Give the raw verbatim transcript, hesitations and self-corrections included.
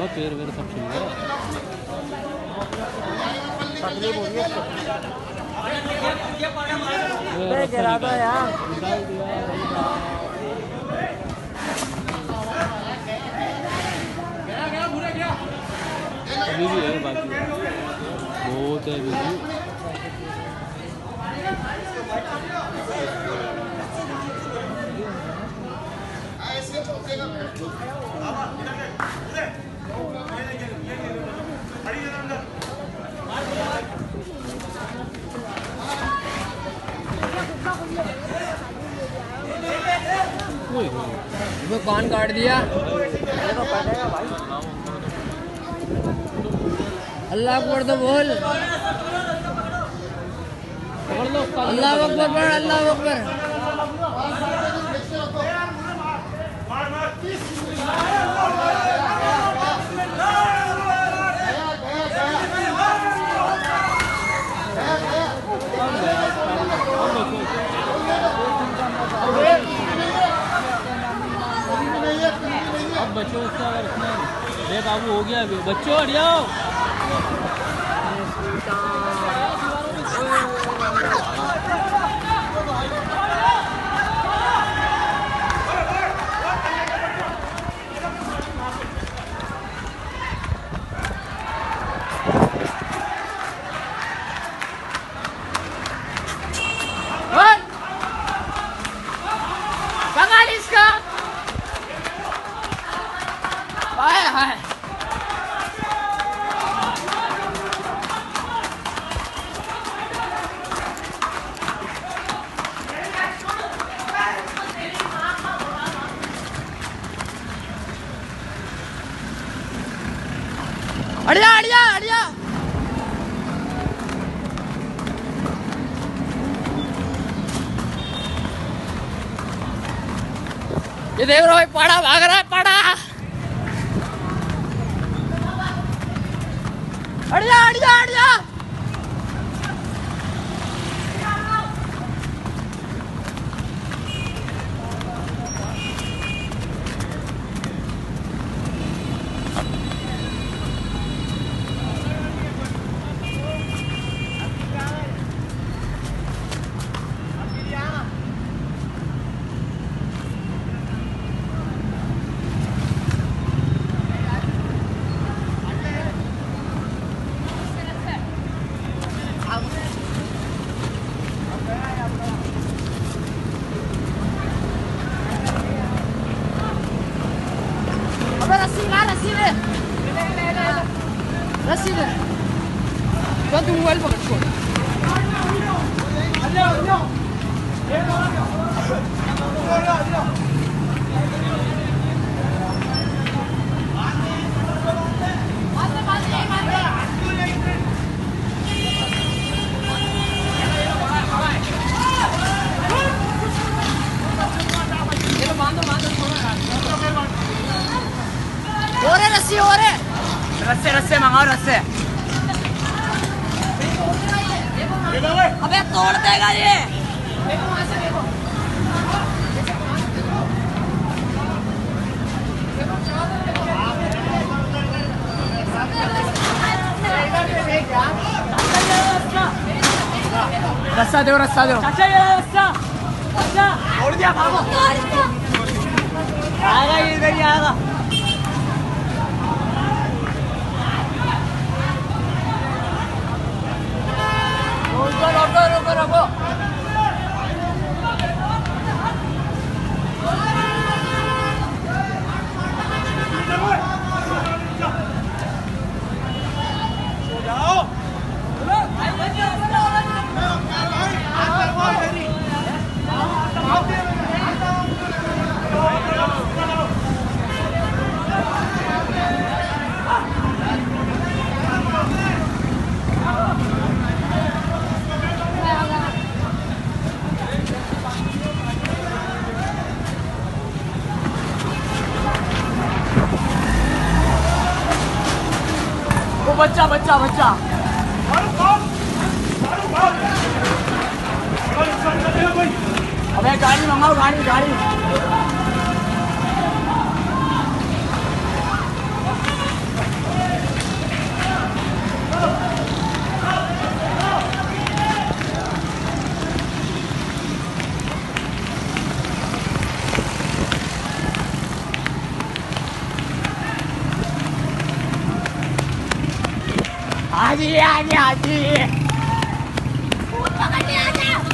होगा, पैर वेर सब छिल गया। तकलीफ हो रही है गिरा दो यार, अभी भी है बाकी, बहुत है अभी भी। वो कान काट दिया। अल्लाह अकबर तो बोल, अल्लाह अकबर बोल, अल्लाह अकबर। अब बच्चों इसका अरे बाबू हो गया अभी, बच्चों हट जाओ। अड़िया अड़िया अड़िया ये देख रहा है, पाड़ा भाग रहा है, पाड़ा। अड़िया अड़िया अड़िया रस्सी दे, तो तू मोबाइल पकड़ छोड़। और है रस्सी, और है रस्से, रस्से मंगाओ, रस्से। अबे तोड़ देगा ये। रस्सा दो, रस्सा दो। चाचा ये रस्सा, रस्सा छोड़ दिया, भागो। आएगा ये, इधर ही आएगा। रोको रोको रोको। बच्चा बच्चा बच्चा अबे गाड़ी मंगाओ, गाड़ी गाड़ी आजी आजी आजी पकड़ने आ जा।